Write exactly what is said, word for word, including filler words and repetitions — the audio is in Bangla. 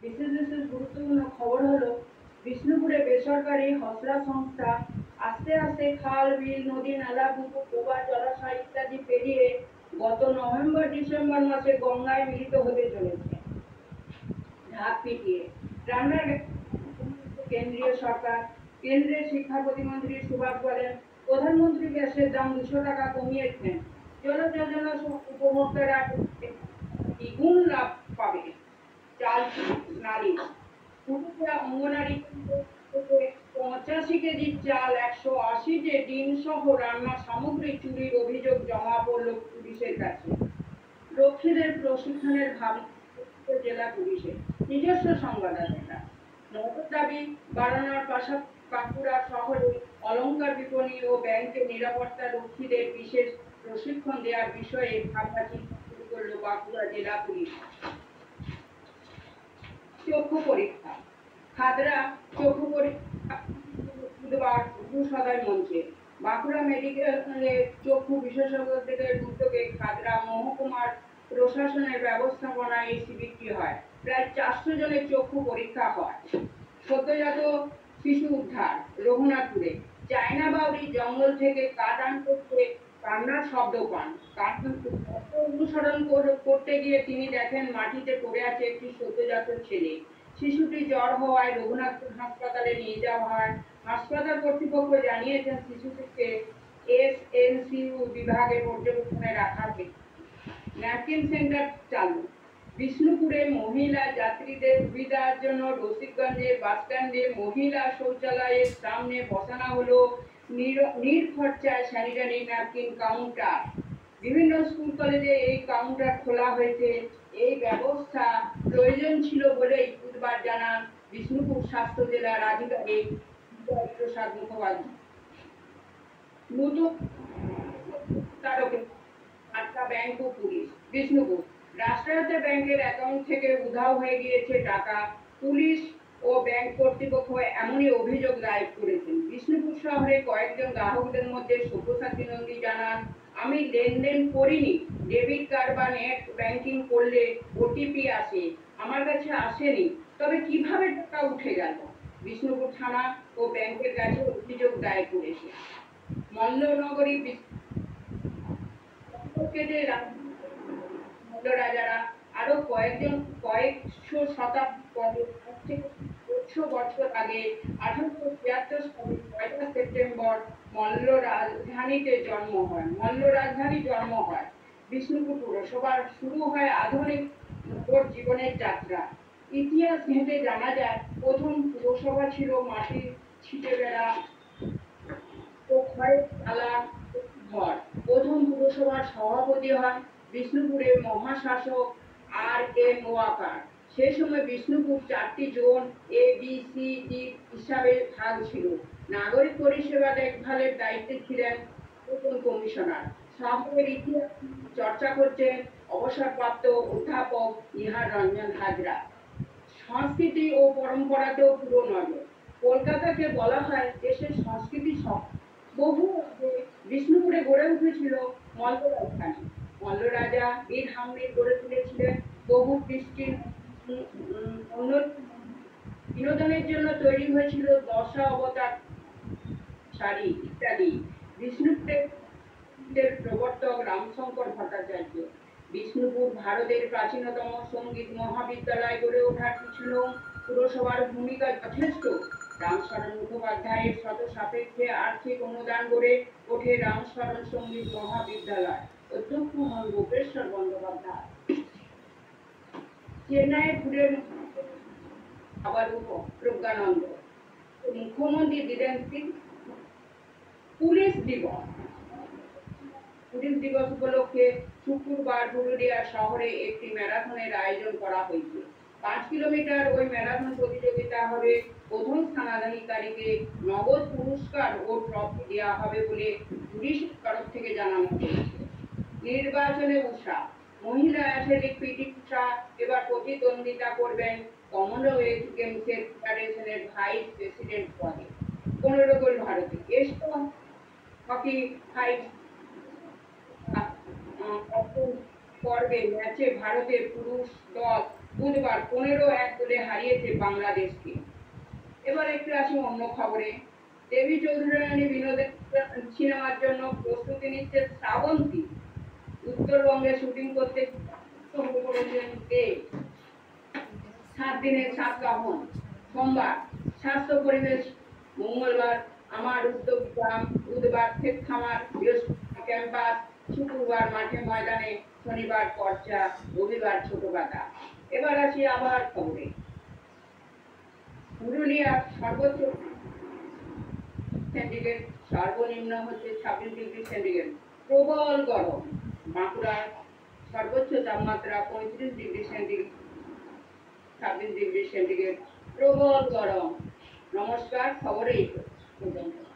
বিশেষ বিশেষ গুরুত্বপূর্ণ খবর হলো বিষ্ণুপুরে বেসরকারি হসলা সংস্থা আস্তে আস্তে খাল বিল নদী নালা পুকুর ডোবা জলাশয় ইত্যাদি পেরিয়ে গত নভেম্বর ডিসেম্বর মাসে গঙ্গায় মিলিত হতে চলেছে ঢাক পিটিয়ে। রান্নার কেন্দ্রীয় সরকার কেন্দ্রের শিক্ষা প্রতিমন্ত্রী সুভাষ বলেন প্রধানমন্ত্রী গ্যাসের দাম দুশো টাকা কমিয়েছেন, জল যোজনা উপভোক্তারা দ্বিগুণ লাভ পাবে। চাল নারী পুরুলিয়া অঙ্গনারী থেকে পঁচাশি কেজি চাল একশো আশি যে ডিম সহ রান্নার সামগ্রী চুরির অভিযোগ জমা পড়ল পুলিশের কাছে। রক্ষীদের প্রশিক্ষণের ভাবনা জেলা পুলিশের নিজস্ব সংবাদদাতা নজর দাবি বাড়ানোর পাশাপাশি বাঁকুড়া শহরে অলংকার বিপণী ও ব্যাংকের নিরাপত্তা রক্ষীদের বিশেষ প্রশিক্ষণ দেওয়ার বিষয়ে ভাবনা চিন্তা শুরু করল বাঁকুড়া জেলা পুলিশ। চক্ষু পরীক্ষা খাদরা চক্ষু পরীক্ষা বুধবার সদয় মঞ্চে বাঁকুড়া মেডিকেলের চক্ষু বিশেষজ্ঞদের উদ্যোগে খাদরা মহকুমার প্রশাসনের ব্যবস্থাপনায় এই শিবিরটি হয়। প্রায় চারশো জনের চক্ষু পরীক্ষা হয়। সদ্যজাত শিশু উদ্ধার রঘুনাথপুরে চায়না বাউরি জঙ্গল থেকে কাঠ আনতে কান্নার শব্দ পান। অনুসরণ করতে গিয়ে তিনি দেখেন মাটিতে পড়ে আছে একটি সদ্যজাত ছেলে। শিশুটি জ্বর হওয়ায় রঘুনাথপুর হাসপাতালে নিয়ে যাওয়া হয়। হাসপাতাল কর্তৃপক্ষ জানিয়েছেন শিশুটিকে এসএনসিইউ বিভাগে পর্যবেক্ষণে রাখা হয়েছে। ন্যাপকিন সেন্টার চালু বিষ্ণুপুরে মহিলা যাত্রীদের সুবিধার জন্য রসিকগঞ্জের বাসস্ট্যান্ডে মহিলা শৌচালয়ের সামনে বসানো হলো নির্খরচায় স্যানিটারি ন্যাপকিন কাউন্টার। বিভিন্ন স্কুল কলেজে এই কাউন্টার খোলা হয়েছে। এই ব্যবস্থা প্রয়োজন ছিল বলেই বুধবার জানান বিষ্ণুপুর স্বাস্থ্য জেলার আধিকারিক প্রসাদ মুখোপাধ্যায়। নতুন আটকা ব্যাংক ও পুলিশ বিষ্ণুপুর রাষ্ট্রায়ত্ত ব্যাংকের অ্যাকাউন্ট থেকে উধাও হয়ে গিয়েছে টাকা। পুলিশ ও ব্যাংক কর্তৃপক্ষ এমনই অভিযোগ দায়ের করেছেন। বিষ্ণুপুর শহরে কয়েকজন গ্রাহকদের মধ্যে সব্যসাচী নন্দী জানান আমি লেনদেন করিনি, ডেবিট কার্ড বা নেট ব্যাংকিং করলে ওটিপি আসে, আমার কাছে আসেনি, তবে কিভাবে টাকা উঠে গেল। বিষ্ণুপুর থানা ও ব্যাংকের কাছে অভিযোগ দায়ের করেছে। মল্লনগরী রাজারা আরো কয়েকজন কয়েকশো শতাব্দী একশো বছর আগে আঠারোশো ছিয়াত্তর সালে পয়লা সেপ্টেম্বর মল্ল রাজধানীতে জন্ম হয় মল্ল রাজধানী জন্ম হয় বিষ্ণুপুর পুরসভার শুরু হয় আধুনিক জীবনের যাত্রা। ইতিহাস ঘেঁটে জানা যায় প্রথম পুরসভা ছিল মাটির ছিটে বেড়া ও খড়ের চালা ঘর। প্রথম পুরসভার সভাপতি হন বিষ্ণুপুরের মহাশাসক আর এম ওয়াকার। সেই সময় বিষ্ণুপুর চারটি zone A B C D হিসাবে ভাগ ছিল। নাগরিক পরিষেবা দেখভালের দায়িত্বে ছিলেন প্রথম কমিশনার। শহরের ইতিহাস চর্চা করছেন অবসরপ্রাপ্ত অধ্যাপক নিহার রঞ্জন হাজরা। সংস্কৃতি ও পরম্পরাতেও পুরো নজর। কলকাতাকে বলা হয় দেশের সংস্কৃতি শহর। বহু বিষ্ণুপুরে গড়ে উঠেছিল মল্ল রাজধানী। মল্ল রাজা বীর হাম্মির গড়ে তুলেছিলেন বহু দৃষ্টির বিনোদনের জন্য তৈরি হয়েছিল দশা অবতার শাড়ি ইত্যাদি। বিষ্ণুপুরের প্রবর্তক রামশঙ্কর ভট্টাচার্য। বিষ্ণুপুর ভারতের প্রাচীনতম সঙ্গীত মহাবিদ্যালয় গড়ে ওঠার পিছনে পুরসভার ভূমিকা যথেষ্ট। রামশরণ মুখোপাধ্যায়ের শত সাপেক্ষে আর্থিক অনুদান গড়ে ওঠে রামশরণ সঙ্গীত মহাবিদ্যালয়। অধ্যক্ষ হন গোপেশ্বর বন্দ্যোপাধ্যায়। চেন্নাইয়ে ঘুরে আবার প্রজ্ঞানন্দ মুখ্যমন্ত্রী দিলেন পুলিশ দিবস। পুলিশ দিবস উপলক্ষে শুক্রবার পুরুলিয়া শহরে একটি ম্যারাথনের আয়োজন করা হয়েছে। পাঁচ কিলোমিটার ওই ম্যারাথন প্রতিযোগিতা হবে। প্রথম স্থানাধিকারীকে নগদ পুরস্কার ও ট্রফি দেওয়া হবে বলে পুলিশের তরফ থেকে জানানো হয়েছে। নির্বাচনে উষা মহিলা অ্যাথলেটিক পিটি উষা এবার প্রতিদ্বন্দ্বিতা করবেন কমনওয়েলথ গেমসের ফেডারেশনের ভাইস প্রেসিডেন্ট পদে। পনেরো গোল ভারতে এশিয়া হকি ফাইভ পর্বে ম্যাচে ভারতের পুরুষ দল বুধবার পনেরো এক গোলে হারিয়েছে বাংলাদেশকে। এবার একটু আসি অন্য খবরে। দেবী চৌধুরী রানী বিনোদের সিনেমার জন্য প্রস্তুতি নিচ্ছে শ্রাবন্তী। উত্তরবঙ্গে শুটিং করতে শুরু করেছেন দেব। সাত দিনের সাত কাহন। সোমবার স্বাস্থ্য পরিবেশ, মঙ্গলবার আমার উদ্যোগ গ্রাম, বুধবার ক্ষেত খামার, বৃহস্পতিবার ক্যাম্পাস, শুক্রবার মাঠে ময়দানে, শনিবার চর্চা, রবিবার ছোট পাতা। এবার আসি আবহাওয়ার খবরে। পুরুলিয়ার সর্বোচ্চ সেন্টিগ্রেড, সর্বনিম্ন হচ্ছে ছাব্বিশ ডিগ্রি সেন্টিগ্রেড, প্রবল গরম। বাঁকুড়ার সর্বোচ্চ তাপমাত্রা পঁয়ত্রিশ ডিগ্রি সেন্টিগ্রেড, ছাব্বিশ ডিগ্রি সেন্টিগ্রেড, প্রবল গরম। নমস্কার, খবরে এই পর্যন্ত।